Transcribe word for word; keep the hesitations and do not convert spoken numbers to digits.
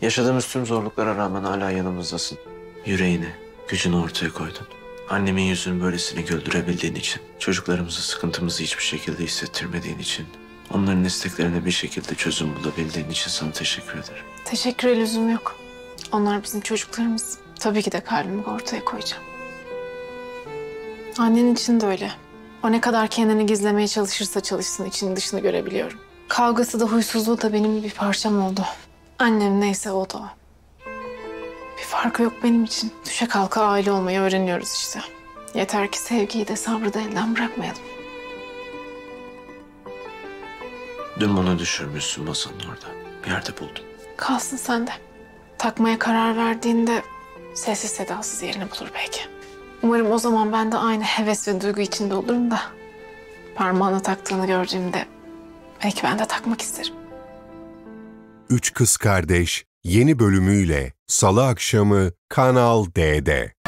Yaşadığımız tüm zorluklara rağmen hala yanımızdasın. Yüreğini, gücünü ortaya koydun. Annemin yüzünü böylesine güldürebildiğin için, çocuklarımızı, sıkıntımızı hiçbir şekilde hissettirmediğin için, onların isteklerine bir şekilde çözüm bulabildiğin için sana teşekkür ederim. Teşekküre lüzum yok. Onlar bizim çocuklarımız. Tabii ki de kalbimi ortaya koyacağım. Annen için de öyle. O ne kadar kendini gizlemeye çalışırsa çalışsın içini dışını görebiliyorum. Kavgası da huysuzluğu da benim bir parçam oldu. Annem neyse o da o. Bir farkı yok benim için. Düşe kalka aile olmayı öğreniyoruz işte. Yeter ki sevgiyi de sabrı da elden bırakmayalım. Dün bunu düşürmüşsün masanın orada. Bir yerde buldum. Kalsın sende. Takmaya karar verdiğinde sessiz sedasız yerini bulur belki. Umarım o zaman ben de aynı heves ve duygu içinde olurum da parmağına taktığını gördüğümde belki ben de takmak isterim. Üç Kız Kardeş yeni bölümüyle Salı akşamı Kanal D'de.